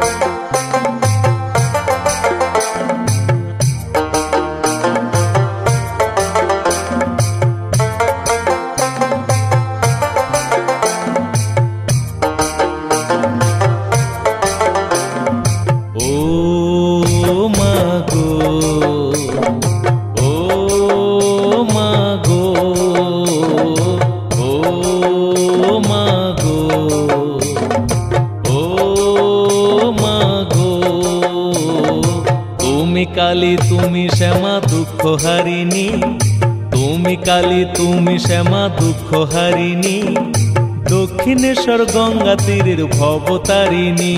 काली तुमी श्यामा दुख हारिणी, तुमी काली तुमी श्यामा दुख हारिणी, दक्षिणेश्वर गंगा तीरेर भवतारिणी।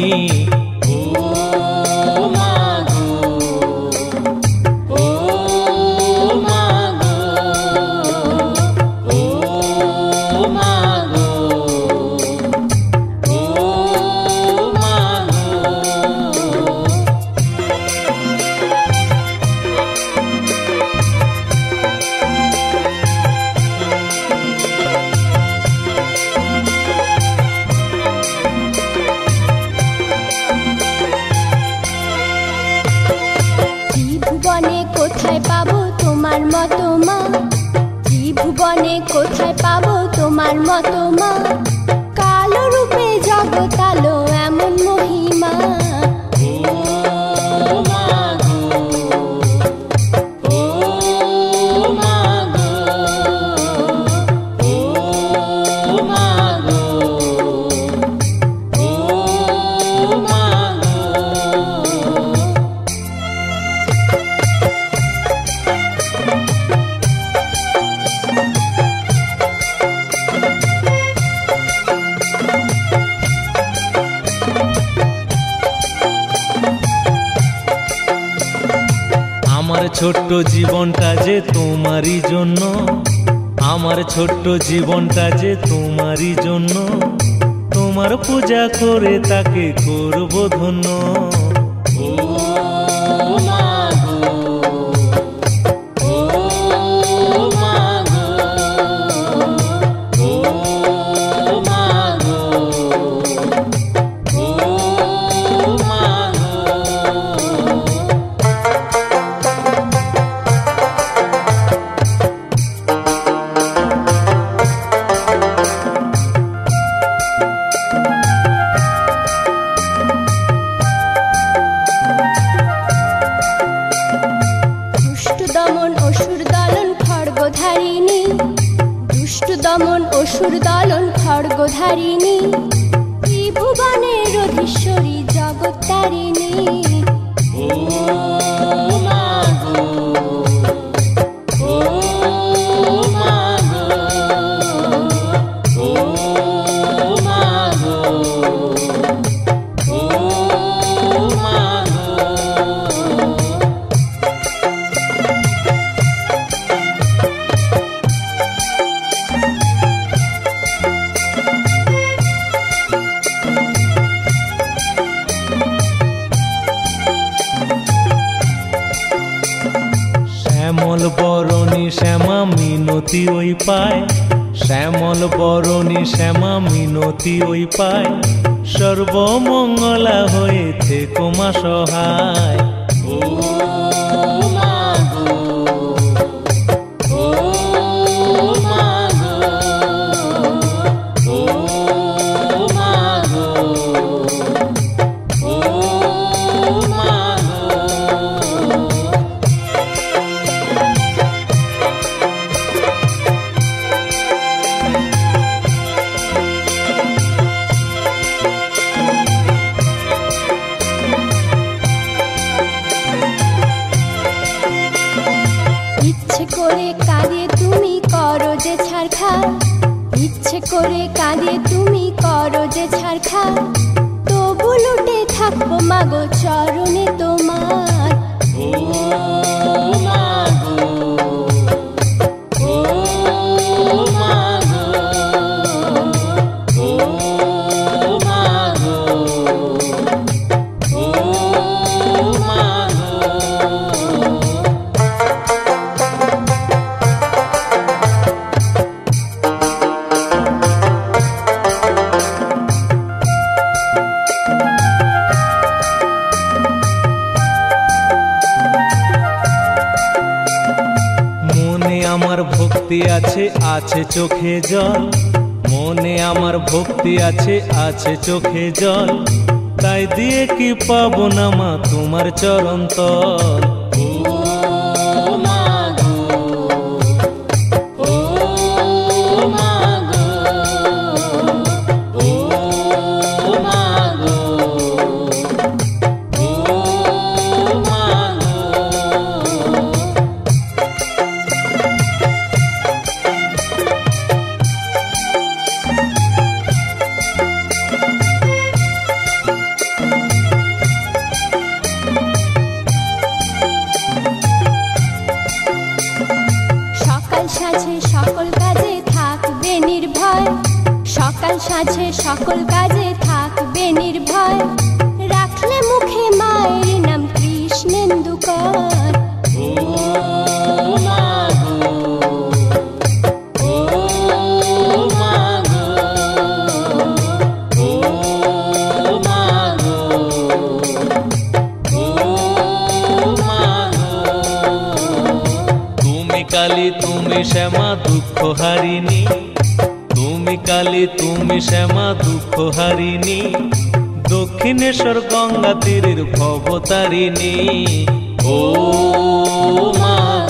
কোথায় পাবো তোমার মতো মা, ত্রিভুবনে কোথায় পাবো তোমার মতো মা, কালো রূপে জগতালো এমন মহিমা। আমার ছোট্ট জীবনটা যে তোমারই জন্য, আমার ছোট্ট জীবনটা যে তোমারই জন্য, তোমার পূজা করে তাকে করব ধন্য। দমন অসুর দলন খড়গধারিণী, ত্রিভুবনের অধীশ্বরী জগত্তারিণী। শ্যামল বরণী শ্যামা মিনতি ওই পায়, শ্যামল বরণী শ্যামা মিনতি ওই পায়, সর্বমঙ্গলা হয়ে থেকো মা সহায়। ইচ্ছে করে কাঁদিয়ে তুমি করো যে ছারখার, ইচ্ছে করে কাঁদিয়ে তুমি করো যে ছারখার, তবু লুটে থাকবো মাগো চরণে তোমার। ভক্তি আছে, আছে চোখে জল, মনে আমার ভক্তি আছে, আছে চোখে জল, তাই দিয়ে কি পাবো না মা তোমার চরণ তল। সকল কাজে থাকবে নির্ভয়, সকাল সাঁঝে সকল কাজে থাকবে নির্ভয়, রাখলে মুখে মায়ের নাম কৃষ্ণেন্দুকর। কালী তুমি শ্যামা দুঃখ হারিণী, তুমি কালী তুমি শ্যামা দুঃখ হারিণী, দক্ষিণেশ্বর গঙ্গা তীরের ভবতারিণী। ও মা